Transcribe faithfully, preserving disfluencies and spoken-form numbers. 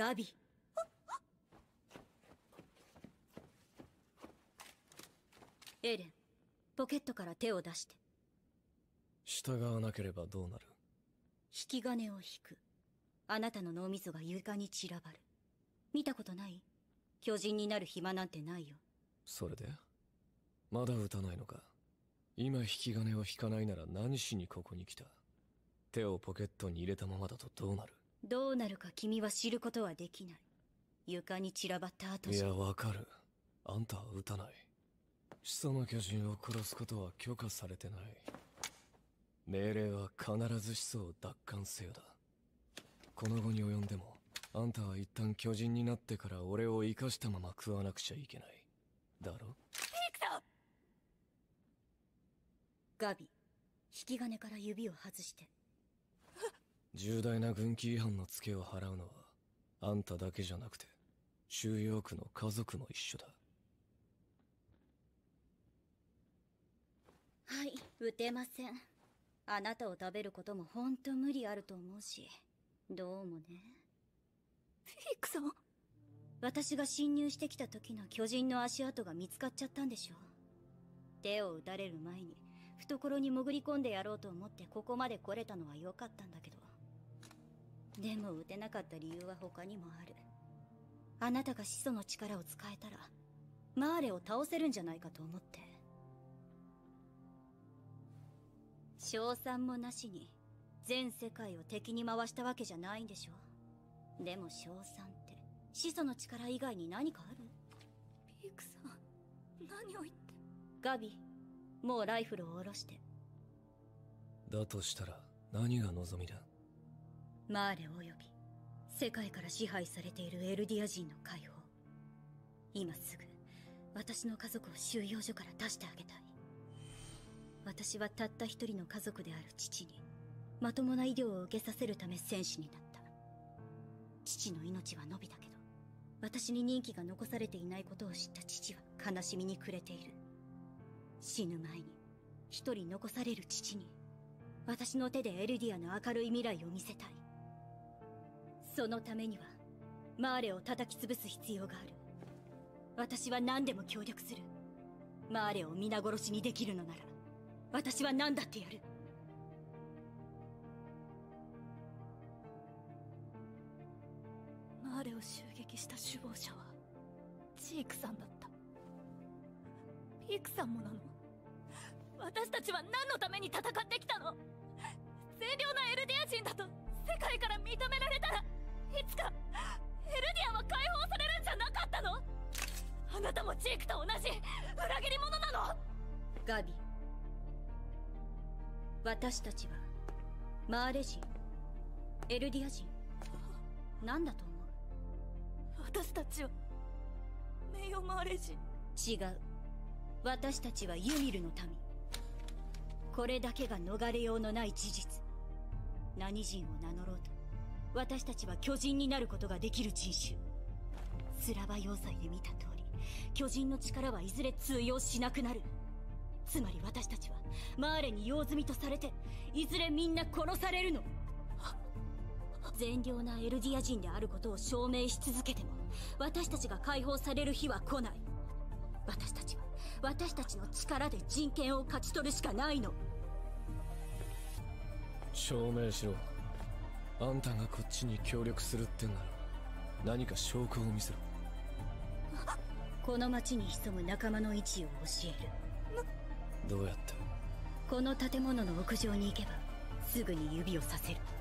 ガビ。エレン、ポケットから手を出して。 従わなければどうなる？ 引き金を引く。あなたの脳みそが床に散らばる。見たことない？巨人になる暇なんてないよ。 それでまだ撃たないのか？今引き金を引かないなら何しにここに来た？手をポケットに入れたままだとどうなる？ どうなるか君は知ることはできない。床に散らばった後じゃ。 いや、わかる。あんたは撃たない。始祖の巨人を殺すことは許可されてない。命令は必ず始祖を奪還せよだ。この後に及んでもあんたは一旦巨人になってから俺を生かしたまま食わなくちゃいけない。だろ？ピクト！ガビ、引き金から指を外して。 重大な軍規違反のツケを払うのはあんただけじゃなくて収容区の家族も一緒だ。 はい、撃てません。あなたを食べることも本当無理あると思うし、どうもね。 フィークさん。 私が侵入してきた時の巨人の足跡が見つかっちゃったんでしょ。手を撃たれる前に懐に潜り込んでやろうと思ってここまで来れたのは良かったんだけど、でも撃てなかった理由は他にもある。あなたが始祖の力を使えたらマーレを倒せるんじゃないかと思って。賞賛もなしに全世界を敵に回したわけじゃないんでしょ。でも賞賛って始祖の力以外に何かある？ ピークさん、何を言って。 ガビ、もうライフルを下ろして。 だとしたら何が望みだ？ マーレおよび世界から支配されているエルディア人の解放。今すぐ私の家族を収容所から出してあげたい。私はたった一人の家族である父にまともな医療を受けさせるため戦士になった。父の命は伸びたけど、私に任期が残されていないことを知った父は悲しみに暮れている。死ぬ前に一人残される父に私の手でエルディアの明るい未来を見せたい。そのためにはマーレを叩き潰す必要がある。私は何でも協力する。マーレを皆殺しにできるのなら私は何だってやる。 マーレを襲撃した首謀者はジークさんだった。ピークさんもなの？私たちは何のために戦ってきたの？善良なエルディア人だと世界から認められたらいつかエルディアは解放されるんじゃなかったの？あなたもジークと同じ裏切り者なの？ ガビ、私たちはマーレ人、エルディア人、何だと思う？ 私たちは名誉マーレ人。 違う。私たちはユミルの民。これだけが逃れようのない事実。何人を名乗ろうと私たちは巨人になることができる人種。スラバ要塞で見た通り、巨人の力はいずれ通用しなくなる。つまり私たちはマーレに用済みとされていずれみんな殺されるの。善良なエルディア人であることを証明し続けても私たちが解放される日は来ない。私たちは私たちの力で人権を勝ち取るしかないの。 証明しろ。あんたがこっちに協力するってなら何か証拠を見せろ。 この町に潜む仲間の位置を教える。 どうやって？ この建物の屋上に行けばすぐに指をさせる。